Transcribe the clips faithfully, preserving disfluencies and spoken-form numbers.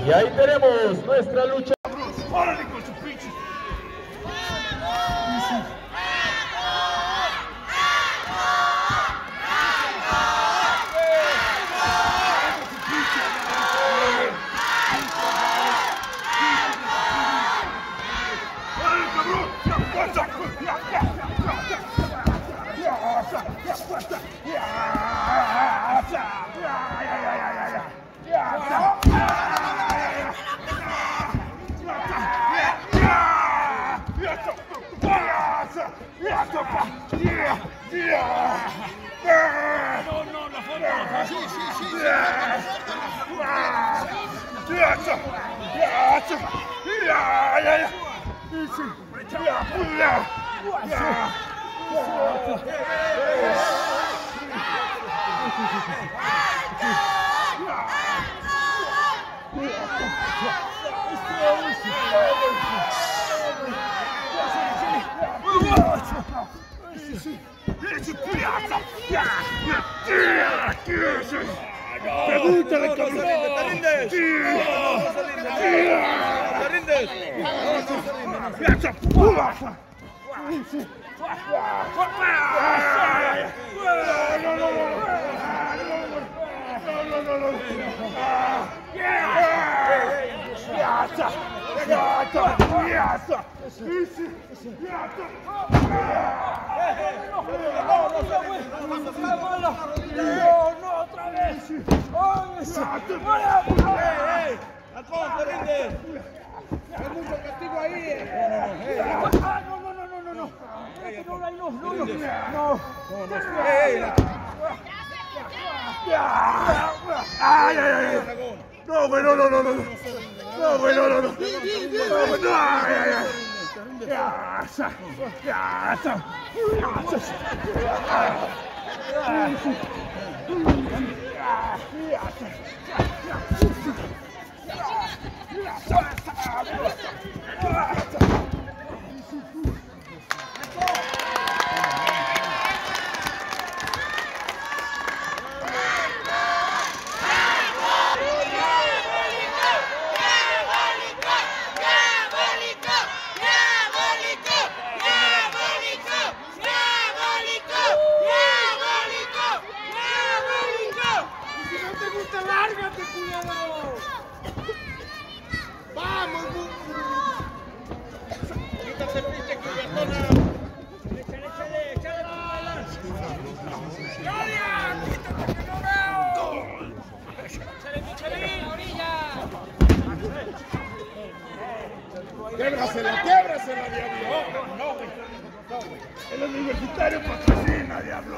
Y ahí tenemos nuestra lucha. ¡Órale con su pinche! No, no, la forma. Sí, sí, sí. Pregúntale, cabrón. ¿Te rindes? ¿Te rindes? No, no, otra vez. Alfonso, te rindes. Hay mucho castigo ahí. No, no, no, no, no, no. No, no, no, no, no. No, ay, ay, ay. No, güey, no, no, no, no. No, güey, no, no, no. No, güey, no, ay, ay, ay. Ya está, ya está. ¡Lárgate, culero! ¡Vamos, quítate, pinche cubiertona! ¡Échale, échale, échale, balas! ¡Claudia! ¡Quítate que no veo! ¡Échale, Michelin, orilla! ¡Québrasela, québrasela, diablo! No, güey. No, güey. El universitario patrocina, diablo.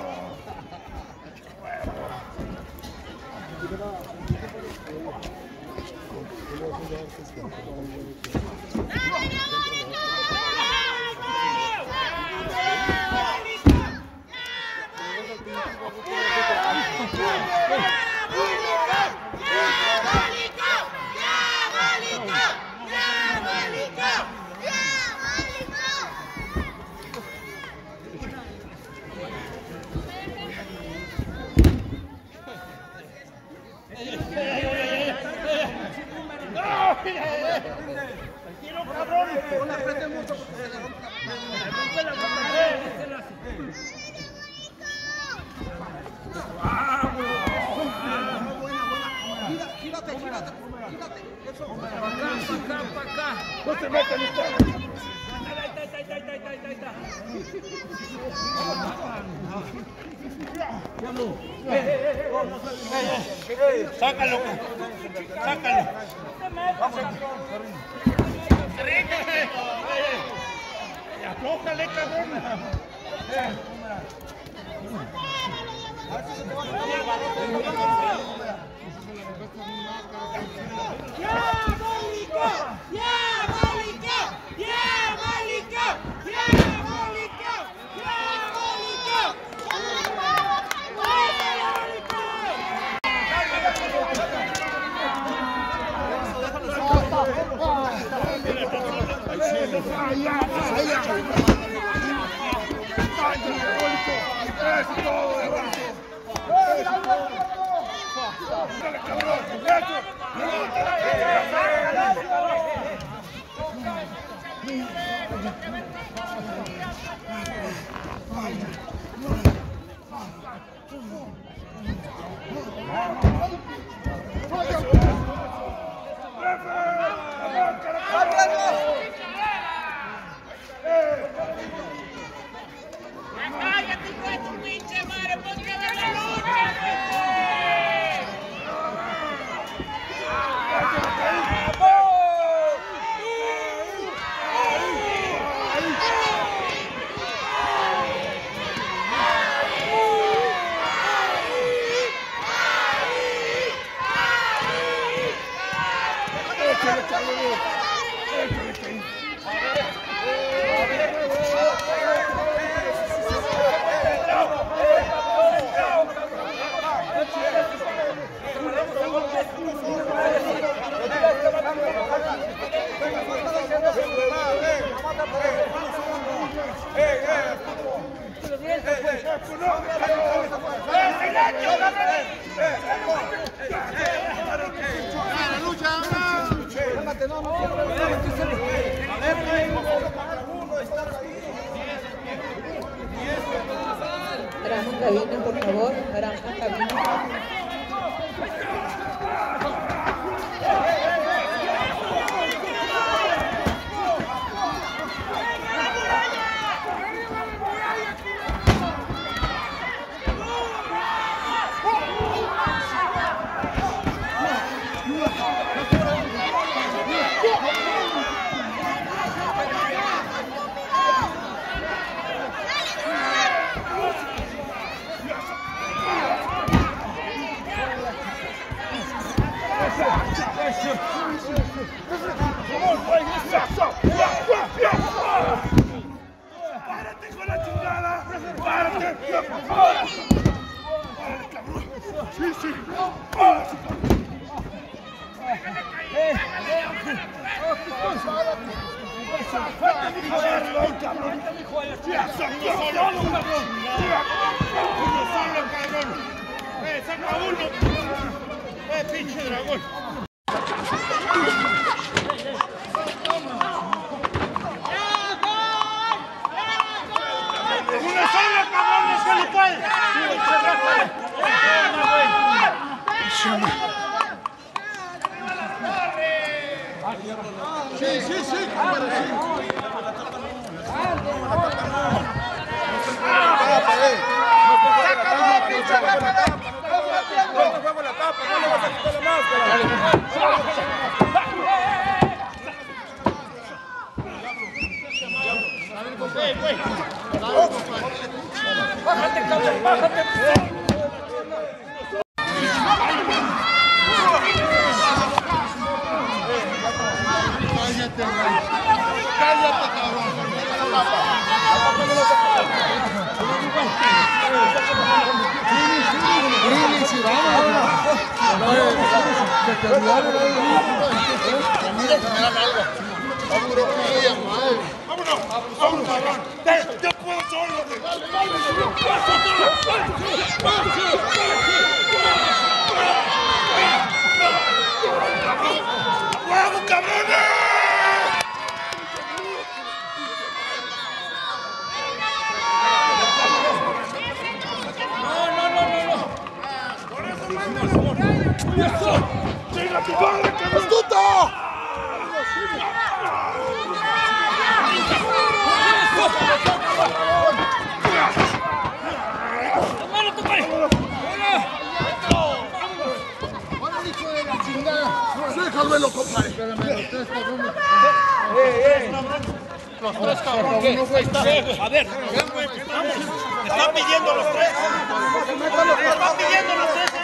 Tranquilo, cabrón. No le apretes mucho porque se le rompe la boca. Ah, buena, buena. Gírate, gírate, gírate. Eso. Para acá, para acá, para acá. No se metan ustedes. Ahí está, ahí está, ahí está, ahí está, ahí está. Sácalo, sácalo. Aflójale, cabrón. ¡Diabólico! ¡Diabólico! ¡Diabólico! ¡Diabólico! ¡Dale, cabrón! Cállate, hijo de tu pinche madre, ponte a ver la lucha. Granja cabina, por favor, granja cabina. ¡Párate con la chingada! ¡Párate! ¡Párate, cabrón! ¡Sí, sí! ¡Párate, cabrón! ¡Saca uno! ¡Eh, pinche dragón! ¡Una sola, cabrón! ¡No se le puede! Sí, sí, sí, ¡Bájate, cabrón! ¡Bájate! Cállate, cabrón. ¡Vámonos! ¡Vámonos, cabrón! ¡Yo puedo solo! ¡Vamos, cabrones! ¡Chinga tu madre, cabrón! ¡Astuto! ¡Tómalo, compadre! ¡Hola, hijo de la chingada! ¡Déjamelo, compadre! Espérame, los tres cabrones. Los tres cabrones. ¿Qué? A ver, vamos. Me están pidiendo los tres. Me están pidiendo los tres.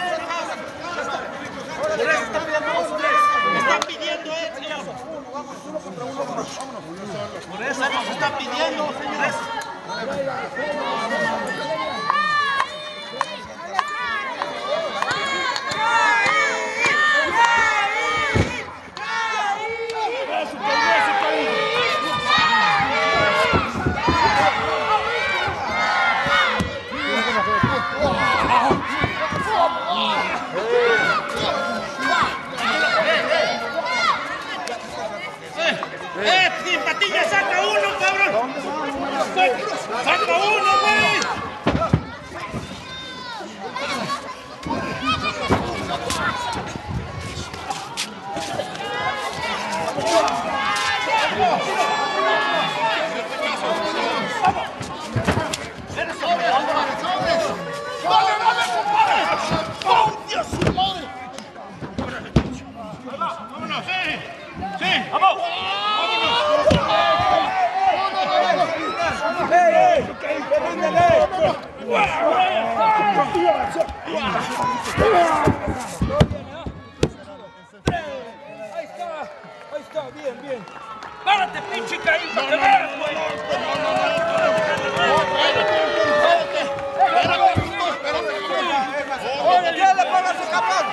Me están pidiendo los tres. Me están pidiendo, eh, señor. Por eso nos están pidiendo, señores. ¡Eh, sin patilla, saca uno, cabrón! ¡Saca uno, güey! Sí, vamos. Ahí está, ahí está, bien, bien. ¡Párate, pinche Caín, para que veas, güey! ¡Ya le pongas su cabrón!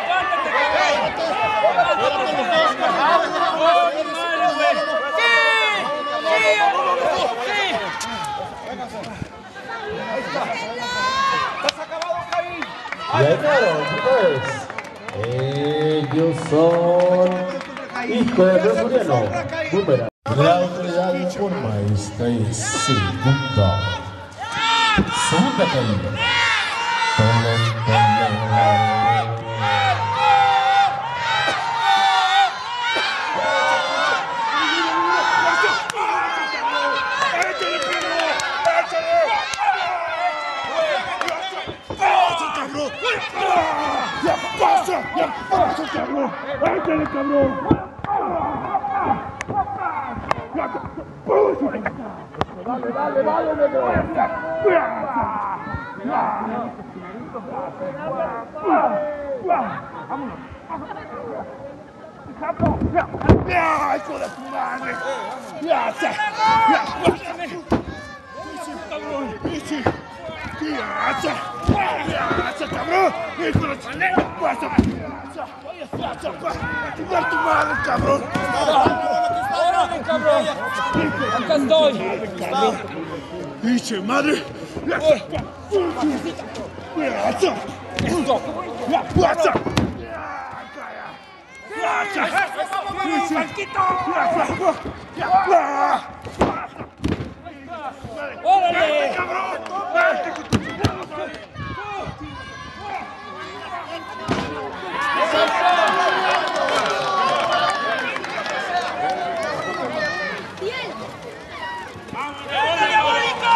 ¡Estás acabado, Caín! Llegaron, pues. Ellos son Hijo de Suriano. Boomerang. La autoridad informa, esta es segunda. Segunda caída. Todos ¡Ya pasa! ¡Ya pasa, cabrón! ¡Échale, cabrón! ¡Dale, dale, dale, negro! ¡Vámonos! ¡Ya, hijo de tu madre! ¡Ya, ya! ¡Ya, pásame! ¡Cabrón! ¡Eche! ¡Ya, ya! ¡Ya, cabrón! ¡Hijo de tu madre! ¡Pásame! ¡Ya, ya! ¡Ya, tu madre, cabrón! ¡Órale, cabrón! ¡Acá estoy! ¡Pinche madre! ¡Ya, ya! ¡Esto! ¡Ya, ya! ¡Órale! ¡Diabólico!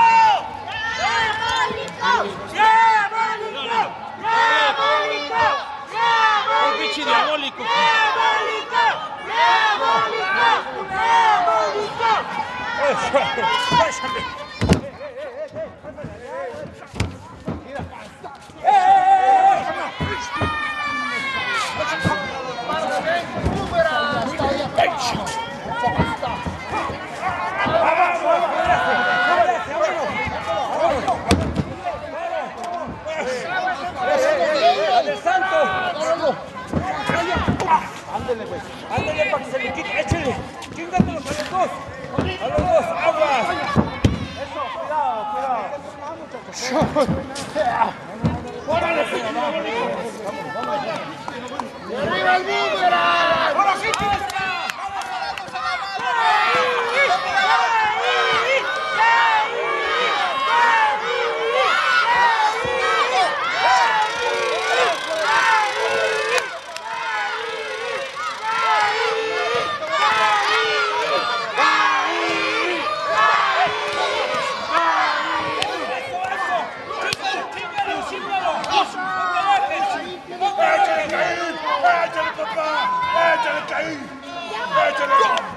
¡Diabólico! ¡Diabólico! ¡Un pinche diabólico! ¡Diabólico! ¡Diabólico! ¡Diabólico! Ándale, güey. Ándale para que se le quite. Échale. Chingándolos a los dos. A los dos. Aguas. Eso, cuidado, cuidado. ¡Órale, señor! ¡Y arriba el boomerang! ¡Ahora sí! ¡Échale, Caín! ¡Échale, papá! ¡Échale, Caín! ¡Échale!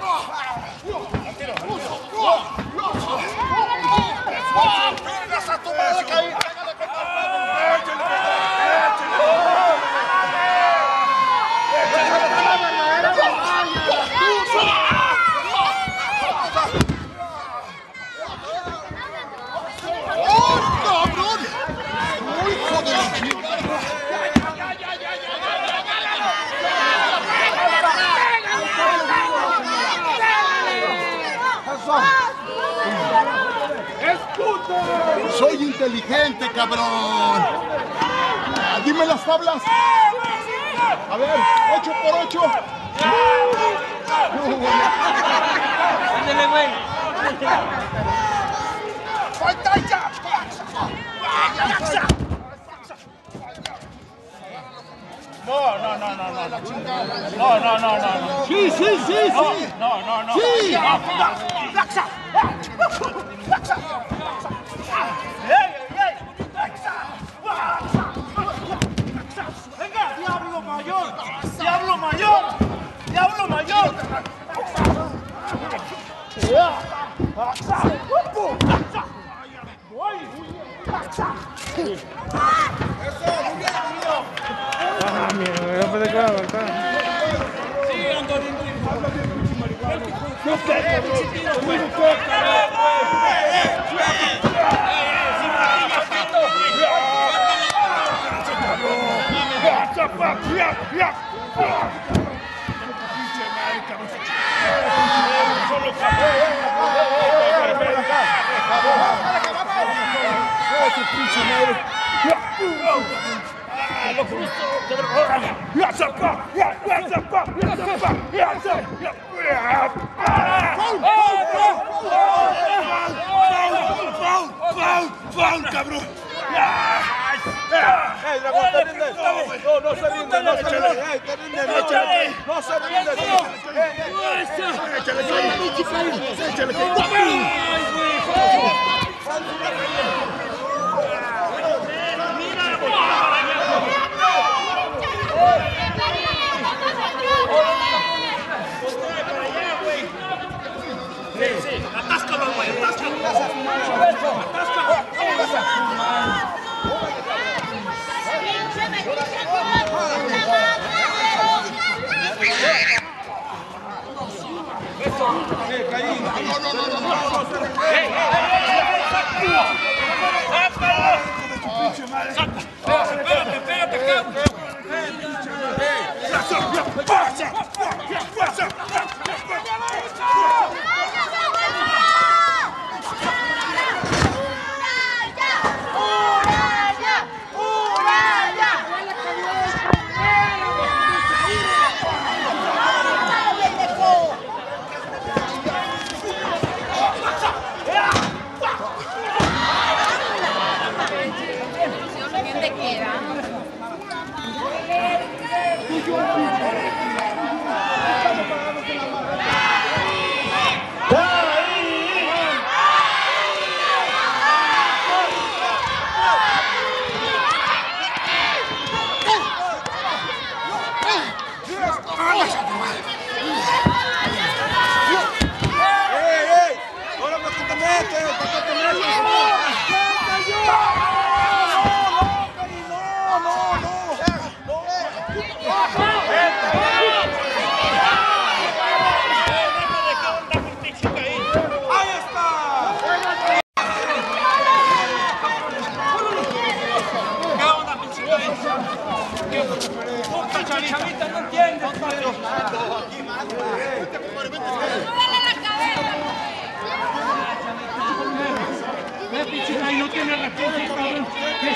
¡Vengas a tu madre, Caín! ¡Échale, ¡oh, cabrón! ¡Hijo de la chingada! Soy inteligente, cabrón. Ah, dime las tablas. A ver, ocho por ocho. Ándale, güey. No, no, no, no, no. No, no, no, no. Sí, sí, sí, sí. No, no, no. Sí. Laxa. Laxa. ¡Venga! ¡Diablo mayor! ¡Diablo mayor! ¡Diablo mayor! Ah, mierda, no puede claro, está. ¡Cabrón! ¡Ey, Dragón, te rindes! No, no se rinde, no se rinde. ¡Ey, te rindes! No se rinde. ¡Échale, Caín! ¡Échale, Caín! ¡Atáscalo, güey! ¡Atáscalo! ¡Espérate, espérate, cabrón! Chavita, no entiendes, pero... Ve, pichita, y no tiene recursos, cabrón.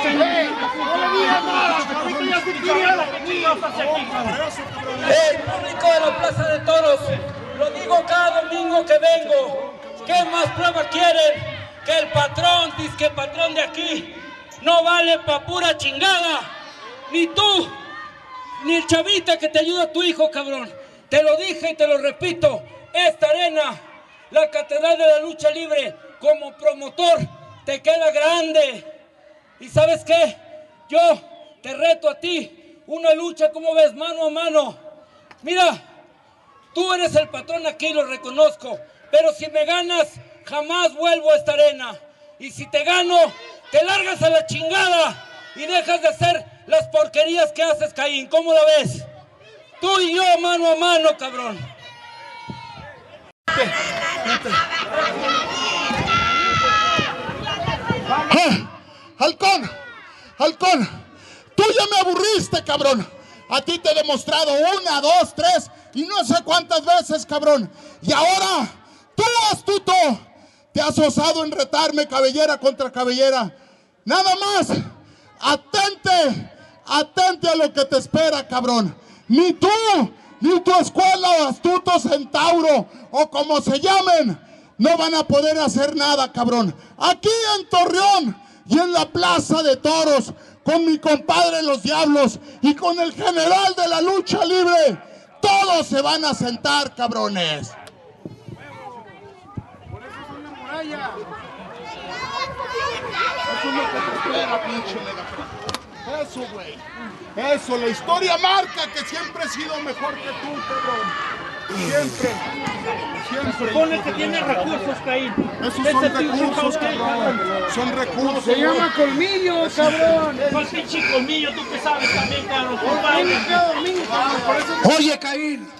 ¡Hey, público de la Plaza de Toros! Lo digo cada domingo que vengo. ¿Qué más prueba quieren? Que el patrón, disque el patrón de aquí, no vale pa' pura chingada. Ni tú, ni el chavita que te ayuda a tu hijo, cabrón. Te lo dije y te lo repito. Esta arena, la Catedral de la Lucha Libre, como promotor, te queda grande. ¿Y sabes qué? Yo te reto a ti, una lucha, como ves, mano a mano. Mira, tú eres el patrón aquí, lo reconozco, pero si me ganas, jamás vuelvo a esta arena. Y si te gano, te largas a la chingada y dejas de hacer las porquerías que haces, Caín. ¿Cómo lo ves? Tú y yo, mano a mano, cabrón. ¡Ah! ¡Halcón! ¡Halcón! ¡Tú ya me aburriste, cabrón! A ti te he demostrado una, dos, tres y no sé cuántas veces, cabrón. Y ahora, tú, astuto, te has osado en retarme cabellera contra cabellera. Nada más, atente, atente a lo que te espera, cabrón. Ni tú, ni tu escuela o astuto centauro, o como se llamen, no van a poder hacer nada, cabrón. Aquí en Torreón y en la Plaza de Toros, con mi compadre Los Diablos y con el general de la lucha libre, todos se van a sentar, cabrones. Por eso es una muralla. Eso es lo que te espera, pinche Megafra. Eso, güey. Eso, la historia marca que siempre he sido mejor que tú, cabrón. Siempre. Siempre. Supone que tiene recursos, Caín. Esos Ese son pinche recursos, caustel, cabrón. Son recursos. Se llama colmillo, cabrón. ¿Cuál pinche colmillo? Tú que sabes también, cabrón. Compadre. Oye, Caín,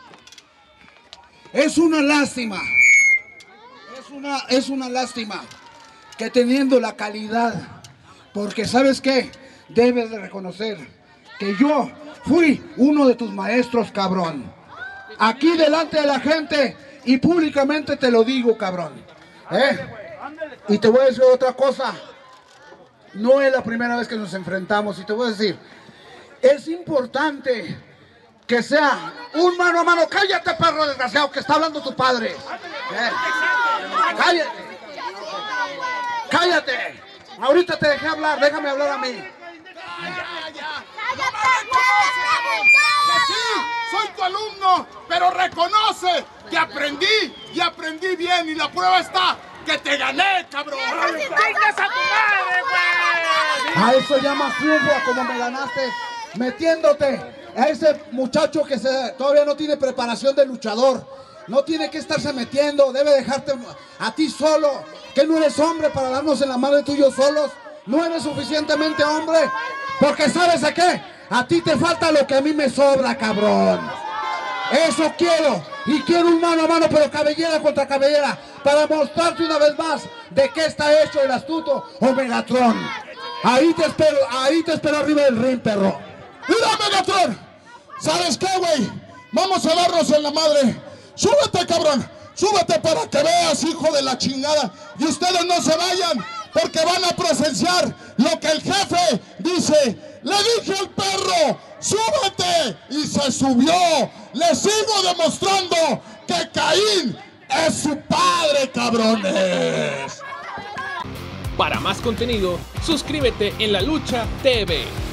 es una lástima, es una, es una lástima que teniendo la calidad, porque ¿sabes qué? Debes de reconocer que yo fui uno de tus maestros, cabrón. Aquí delante de la gente y públicamente te lo digo, cabrón. ¿Eh? Y te voy a decir otra cosa. No es la primera vez que nos enfrentamos y te voy a decir, es importante que sea un mano a mano. Cállate, perro desgraciado, que está hablando tu padre. ¿Eh? Cállate. Cállate. Ahorita te dejé hablar, déjame hablar a mí. Sí, soy tu alumno, pero reconoce que aprendí y aprendí bien y la prueba está que te gané, cabrón. ¡Chingas a tu madre, güey! A eso llamas triunfo, a como me ganaste metiéndote a ese muchacho que se, todavía no tiene preparación de luchador. No tiene que estarse metiendo, debe dejarte a ti solo. Que no eres hombre para darnos en la madre tú y yo solos. No eres suficientemente hombre. Porque ¿sabes a qué? A ti te falta lo que a mí me sobra, cabrón. Eso quiero. Y quiero un mano a mano, pero cabellera contra cabellera. Para mostrarte una vez más de qué está hecho el astuto Omegatron. Ahí te espero, ahí te espero arriba del ring, perro. Mira, Megatron, ¿sabes qué, güey? Vamos a darnos en la madre. Súbete, cabrón, súbete para que veas, hijo de la chingada. Y ustedes no se vayan, porque van a presenciar lo que el jefe dice. Le dije al perro, súbete, y se subió. Le sigo demostrando que Caín es su padre, cabrones. Para más contenido, suscríbete en La Lucha T V.